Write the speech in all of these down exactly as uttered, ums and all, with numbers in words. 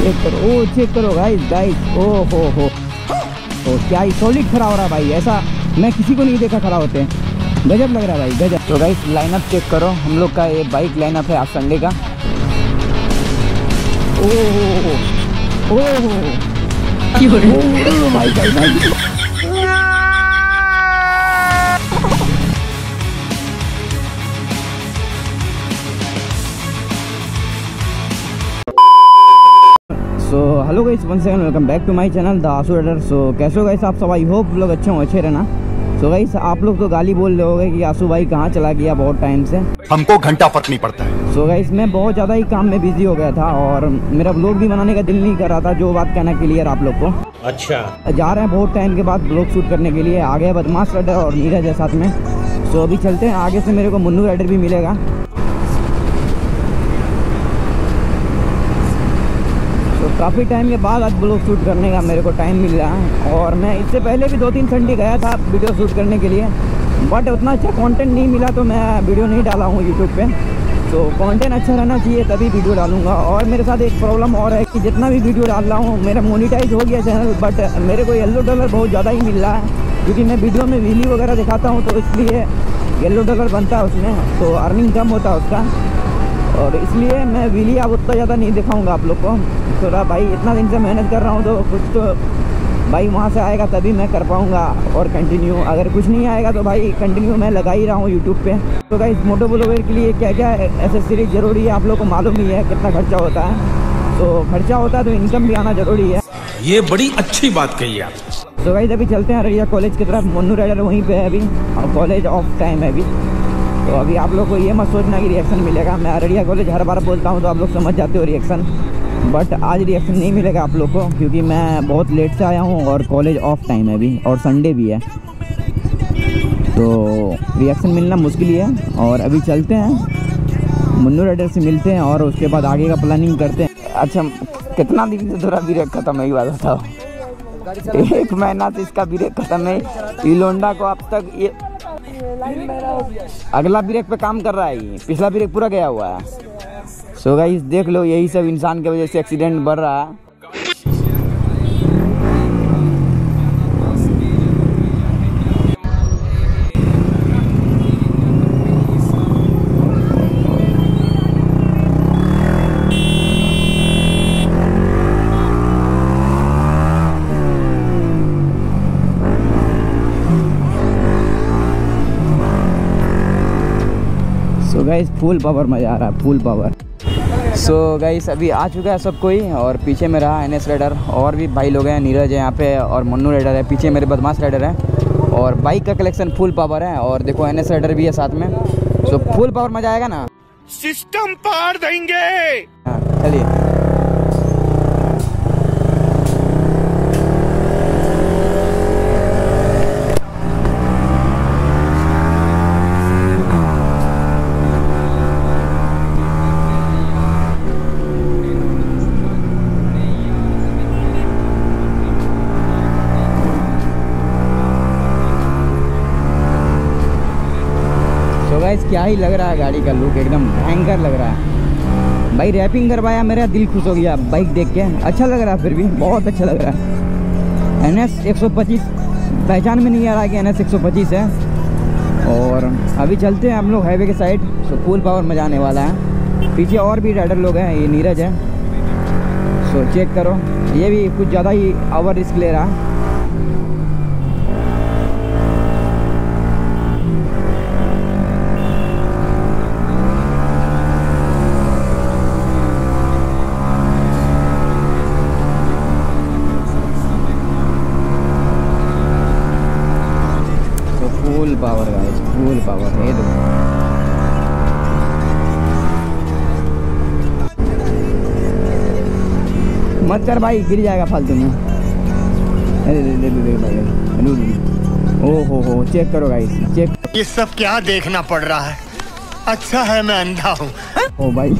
Check करो, ओ check करो गाइस गाइस, ओ हो हो तो क्या ही सॉलिड खड़ा हो रहा है भाई, ऐसा मैं किसी को नहीं देखा खड़ा होते, गजब लग रहा है भाई गजब। तो गाइस लाइनअप चेक करो, हम लोग का ये बाइक लाइनअप है आज संडे का। ओ हो हो हो भाई भाई भाई so hello guys, one second welcome back to my channel the Aasu rider. So कैसे हो गाइस आप सब, आई होप लोग अच्छे हो, अच्छे रहना। सो गाइस आप लोग तो गाली बोल रहे होगे कि आसू भाई कहाँ चला गया बहुत टाइम से, हमको घंटा फर्क नहीं पड़ता है। सो गाइस मैं बहुत ज़्यादा ही काम में बिजी हो गया था और मेरा ब्लॉग भी बनाने का दिल नहीं कर रहा था, जो बात कहना क्लियर आप लोग को। अच्छा जा रहे हैं बहुत टाइम के बाद ब्लॉग शूट करने के लिए, आगे बदमाश राइडर और नीरज है साथ में। सो अभी चलते हैं, आगे से मेरे को मुन्नू राइडर भी मिलेगा। काफ़ी टाइम के बाद आज ब्लॉग शूट करने का मेरे को टाइम मिल रहा है, और मैं इससे पहले भी दो तीन संडे गया था वीडियो शूट करने के लिए, बट उतना अच्छा कंटेंट नहीं मिला तो मैं वीडियो नहीं डाला हूँ यूट्यूब पे। तो कंटेंट अच्छा रहना चाहिए तभी वीडियो डालूंगा। और मेरे साथ एक प्रॉब्लम और है कि जितना भी वीडियो डाल रहा हूँ मेरा मोनिटाइज हो गया चैनल, बट मेरे को येलो डॉलर बहुत ज़्यादा ही मिल रहा है, क्योंकि मैं वीडियो में व्हीली वगैरह दिखाता हूँ तो इसलिए येलो डॉलर बनता है उसमें, तो अर्निंग कम होता है उसका, और इसलिए मैं व्हीली अब उतना ज़्यादा नहीं दिखाऊंगा आप लोग को। थोड़ा भाई इतना दिन से मेहनत कर रहा हूँ तो कुछ तो भाई वहाँ से आएगा तभी मैं कर पाऊँगा, और कंटिन्यू अगर कुछ नहीं आएगा तो भाई कंटिन्यू मैं लगा ही रहा हूँ यूट्यूब पे। तो गाइस मोटो ब्लॉगर के लिए क्या क्या एसेसरीज ज़रूरी है आप लोग को मालूम ही है, कितना खर्चा होता है। तो खर्चा होता है तो इनकम भी आना ज़रूरी है। ये बड़ी अच्छी बात कही आप। तो गाइस अभी चलते हैं अररिया कॉलेज की तरफ, मुन्नू राइडर वहीं पर है अभी और कॉलेज ऑफ टाइम है अभी। तो अभी आप लोग को ये मत सोचना कि रिएक्शन मिलेगा, मैं अररिया कॉलेज हर बार बोलता हूँ तो आप लोग समझ जाते हो रिएक्शन, बट आज रिएक्शन नहीं मिलेगा आप लोग को क्योंकि मैं बहुत लेट से आया हूँ और कॉलेज ऑफ टाइम है अभी और संडे भी है, तो रिएक्शन मिलना मुश्किल ही है। और अभी चलते हैं मुन्नू राइडर से मिलते हैं और उसके बाद आगे का प्लानिंग करते हैं। अच्छा कितना दिन से थोड़ा ब्रेक खत्म है, ये बात बताओ। एक महीना से इसका ब्रेक खत्म है, इलोंडा को अब तक ये अगला ब्रेक पे काम कर रहा है, ये पिछला ब्रेक पूरा गया हुआ है। सो गाइस देख लो, यही सब इंसान की वजह से एक्सीडेंट बढ़ रहा है। सो गाइस फुल पावर मजा आ रहा है, full power. So so guys अभी आ चुका है सब कोई, और पीछे में रहा एन एस राइडर, और भी भाई लोग हैं, नीरज है यहाँ पे और मुन्नू राइडर है, पीछे मेरे बदमाश राइडर है, और बाइक का कलेक्शन फुल पावर है, और देखो एन एस राइडर भी है साथ में। सो so फुल पावर मजा आएगा ना, सिस्टम पार देंगे। चलिए क्या ही लग रहा है, गाड़ी का लुक एकदम भयंकर लग रहा है भाई। रैपिंग करवाया, मेरा दिल खुश हो गया बाइक देख के, अच्छा लग रहा है, फिर भी बहुत अच्छा लग रहा है। एन एस एक सौ पच्चीस पहचान में नहीं आ रहा है कि एन एस एक सौ पच्चीस है। और अभी चलते हैं हम लोग हाईवे के साइड, सो फुल पावर मजा आने वाला है। पीछे और भी राइडर लोग हैं, ये नीरज है, सो चेक करो, ये भी कुछ ज़्यादा ही ओवर रिस्क ले रहा है। Full power guys, full power है। तो मत कर भाई, गिर जाएगा फालतू में। ओ हो हो चेक करो गाइस, चेक। ये सब क्या देखना पड़ रहा है, अच्छा है मैं अंधा हूँ। ओ भाई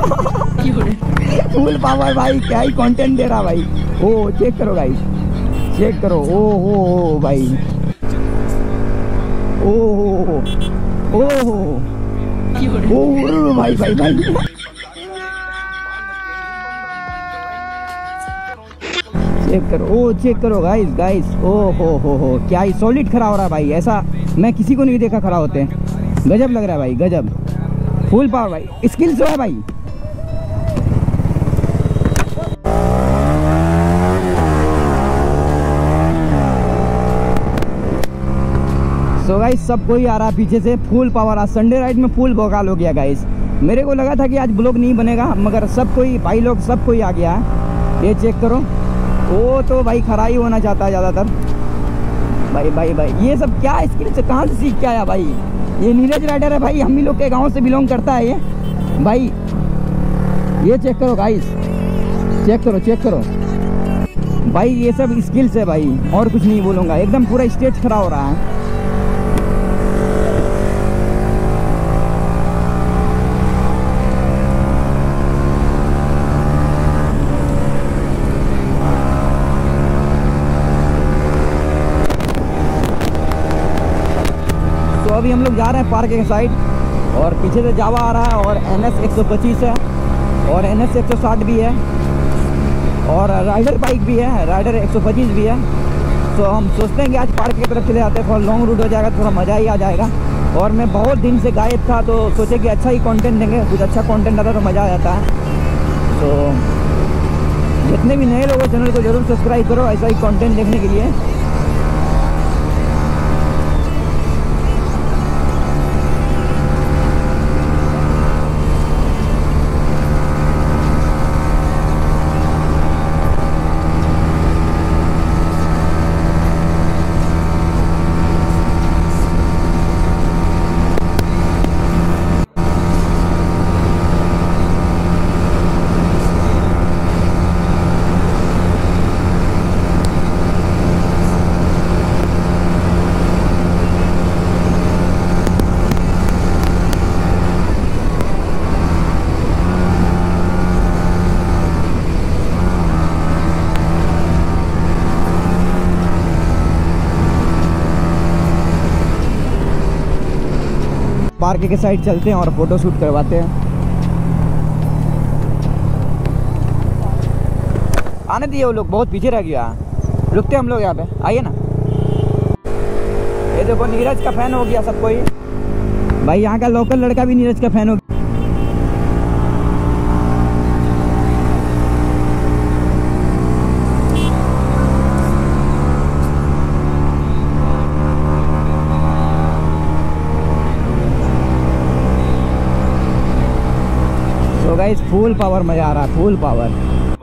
फुल पावर भाई, क्या ही कंटेंट दे रहा भाई। ओ चेक करो गाइस, चेक करो। ओ हो हो भाई, ओ हो ओ हो ओ भाई भाई भाई चेक करो, ओ चेक करो गाइस गाइस, ओ हो हो हो क्या ही सॉलिड खड़ा हो रहा है भाई। ऐसा मैं किसी को नहीं देखा खड़ा होते। गजब लग रहा है भाई, गजब। फुल पावर भाई, स्किल जो है भाई। तो गाइस सब कोई आ रहा पीछे से, फुल पावर। आज संडे राइड में फुल बवाल हो गया गाइस। मेरे को लगा था कि आज ब्लॉग नहीं बनेगा, मगर सब कोई भाई लोग सब कोई आ गया है। ये चेक करो, वो तो भाई खड़ा ही होना चाहता है ज़्यादातर। भाई भाई भाई ये सब क्या स्किल से कहाँ से सीख के आया भाई? ये नीरज राइडर है भाई, हम ही लोग के गांव से बिलोंग करता है ये भाई। ये चेक करो गाइस, चेक करो चेक करो भाई, ये सब स्किल्स है भाई, और कुछ नहीं बोलूँगा। एकदम पूरा स्टेज खड़ा हो रहा है। तो अभी हम लोग जा रहे हैं पार्क के साइड, और पीछे से जावा आ रहा है, और एन एस एक सौ पच्चीस है, और एन एस एक सौ साठ भी है, और राइडर बाइक भी है, राइडर एक सौ पच्चीस भी है। तो हम सोचते हैं कि आज पार्क की तरफ चले जाते हैं, थोड़ा लॉन्ग रूट हो जाएगा, थोड़ा मज़ा ही आ जाएगा। और मैं बहुत दिन से गायब था, तो सोचे कि अच्छा ही कंटेंट देंगे, कुछ अच्छा कंटेंट आता तो मज़ा आ जाता है। तो जितने भी नए लोग हैं चैनल को जरूर सब्सक्राइब करो ऐसा ही कंटेंट देखने के लिए। पार्क के साइड चलते हैं और फोटो शूट करवाते हैं। आने दिए, वो लोग बहुत पीछे रह गया। रुकते हम लोग यहाँ पे, आइए ना। ये देखो नीरज का फैन हो गया सब कोई भाई, यहाँ का लोकल लड़का भी नीरज का फैन हो गया। तो गाइस फुल पावर मजा आ रहा है, फुल पावर।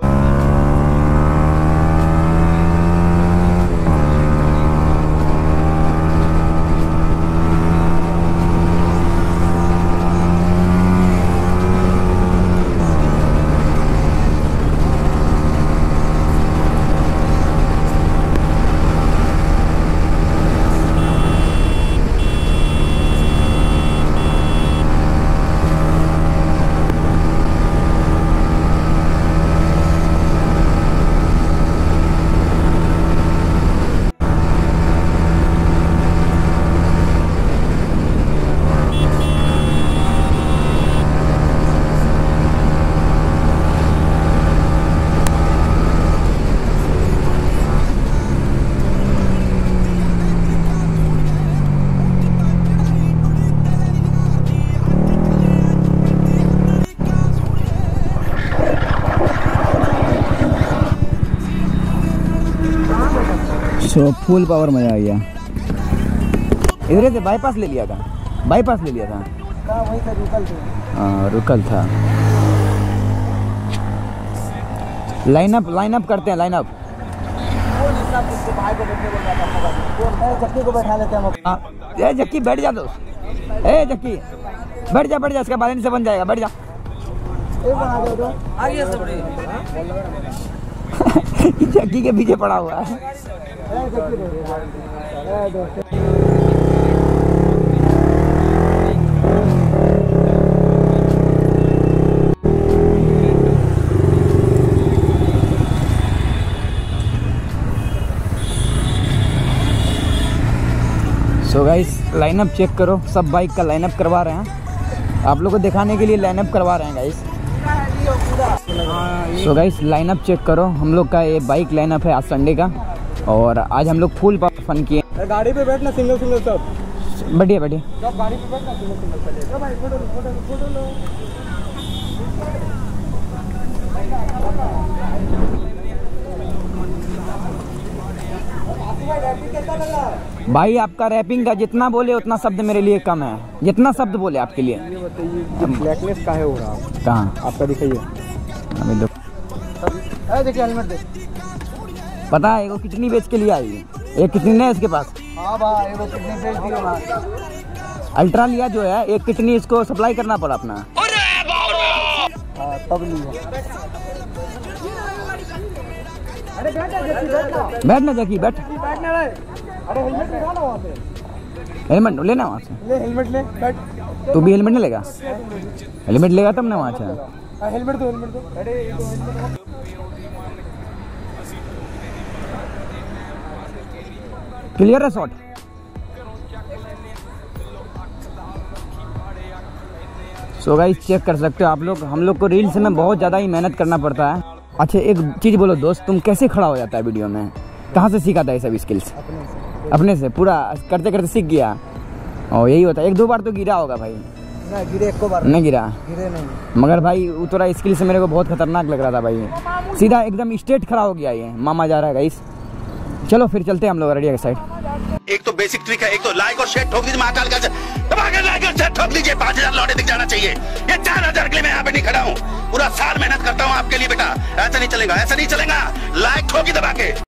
तो फुल पावर मजा आ गया। इधर से बाईपास ले लिया था, बाईपास ले लिया था, वहीं से रुकल थे। हाँ रुकल था। लाइनअप लाइनअप करते हैं, लाइनअप। जक्की को बैठा लेते हैं हम। ए जक्की बैठ जा दोस्त, ए जक्की बैठ जा बैठ जा, इसका बैलेंस से बन जाएगा, बैठ जा। जक्की के पीछे पड़ा हुआ है। सो गाइस लाइनअप चेक करो, सब बाइक का लाइनअप करवा रहे हैं, आप लोगों को दिखाने के लिए लाइनअप करवा रहे हैं guys. So guys lineup check करो, हम लोग का ये बाइक लाइनअप है आज संडे का, और आज हम लोग फुल फन किए। गाड़ी पे बैठना सिंगल सिंगल सब बढ़िया बढ़िया। सब गाड़ी पे बैठना सिंगल सिंगल चले भाई। फोटो फोटो फोटो लो। भाई आपका रैपिंग का जितना बोले उतना शब्द मेरे लिए कम है, जितना शब्द बोले आपके लिए। ये बताइए ब्लैकलिस्ट काहे हो रहा है? कहाँ आपका दिखाइए। अभी दो अरे देखिए हेलमेट दे। पता है वो कितनी बेच के लिए आई है, एक कितनी है इसके पास? हाँ भाई वो कितने बेच दिए ना। अल्ट्रा लिया जो है, एक कितनी इसको सप्लाई करना पड़ा अपना। हाँ तब लिया। अरे बैठ जा जैसी बैठना। बैठ ना जैकी बैठ। बैठना रे। अरे हेलमेट लेना ना वहाँ से। हेलमेट लेना वहाँ से। ले हेलमेट ले बैठ। तू भी हेलमेट नहीं लेगा? हेलमेट लेगा तब ना वहाँ से। हाँ हेलमेट दो हेलमेट दो। अरे ये दो हेलमेट। क्लियर है शॉट? सो गाइस चेक कर सकते हो आप लोग, हम लोग को रील्स में बहुत ज़्यादा ही मेहनत करना पड़ता है। अच्छा एक चीज़ बोलो दोस्त, तुम कैसे खड़ा हो जाता है वीडियो में? कहाँ से सीखा था ये सब स्किल्स? अपने से। अपने से पूरा करते करते सीख गया? और यही होता है, एक दो बार तो गिरा होगा भाई? ना गिरे एक को बार नहीं गिरा? गिरे नहीं। मगर भाई उतरा स्किल से मेरे को बहुत खतरनाक लग रहा था भाई, सीधा एकदम स्ट्रेट खड़ा हो गया ये। मामा जा रहा है गाइस, चलो फिर चलते हैं हम लोग अररिया के साइड। एक तो बेसिक ट्रिक है, एक तो लाइक और शेयर ठोक दीजिए महाकाल का दबाकर लाइक और शेयर ठोक लीजिए। पांच हजार लौटे दिख जाना चाहिए। ये चार हजार के लिए मैं यहाँ पे नहीं खड़ा हूँ, पूरा साल मेहनत करता हूँ आपके लिए बेटा। ऐसा नहीं चलेगा, ऐसा नहीं चलेगा। लाइक ठोकी दबा के।